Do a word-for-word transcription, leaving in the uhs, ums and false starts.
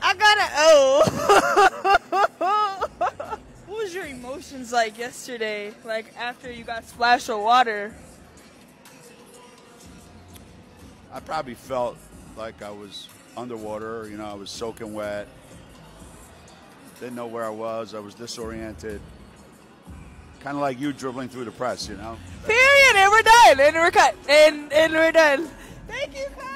I gotta. Oh. What was your emotions like yesterday? Like after you got splashed with water? I probably felt like I was underwater. You know, I was soaking wet. Didn't know where I was. I was disoriented. Kind of like you dribbling through the press, you know? Period. And we're done. And we're cut. And, and we're done. Thank you, Kyle.